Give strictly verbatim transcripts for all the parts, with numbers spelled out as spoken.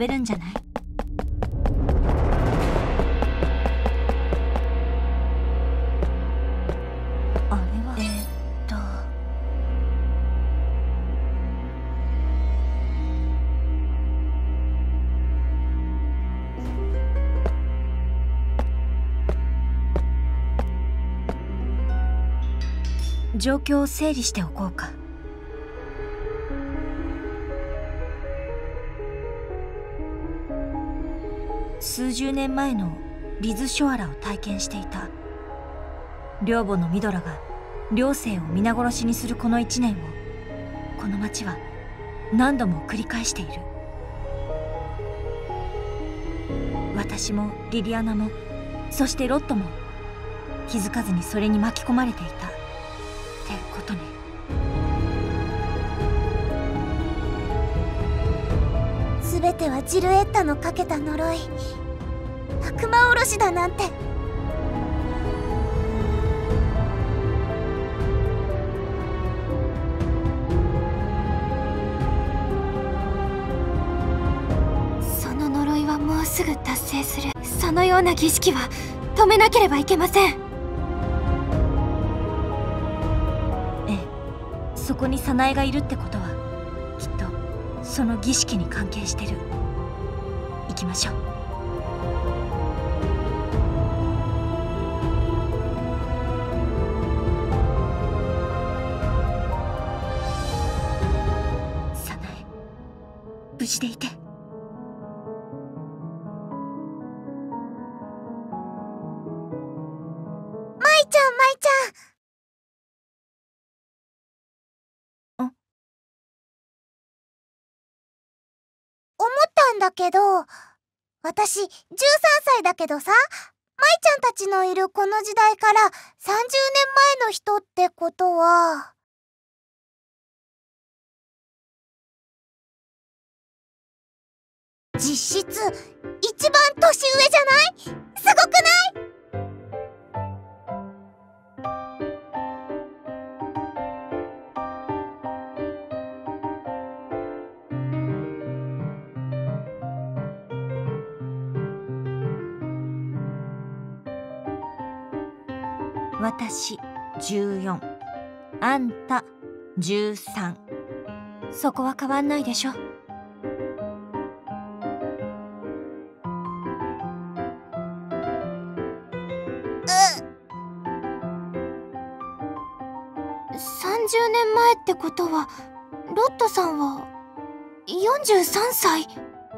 べるんじゃない？あれはえー、っと状況を整理しておこうか。数十年前のリズ・ショアラを体験していた。寮母のミドラが寮生を皆殺しにするこの一年を、この町は何度も繰り返している。私もリリアナも、そしてロットも気づかずにそれに巻き込まれていたってことね。 全てはジルエッタのかけた呪い、悪魔おろしだなんて。その呪いはもうすぐ達成する。そのような儀式は止めなければいけません。 ええ、そこに早苗がいるってことはきっとその儀式に関係してる。行きましょう。早苗、無事でいて。 舞ちゃん、舞ちゃん。 ん？ 思ったんだけど、私じゅうさんさいだけどさ、舞ちゃんたちのいるこの時代からさんじゅうねんまえの人ってことは、実質一番年上じゃない？すごくない？ 私じゅうよん、あんたじゅうさん。そこは変わんないでしょ。 さんじゅうねんまえってことは、ロットさんはよんじゅうさんさい。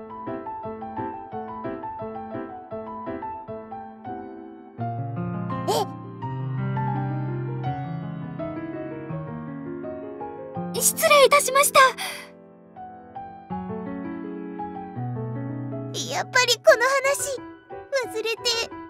え、失礼いたしました。やっぱりこの話忘れて。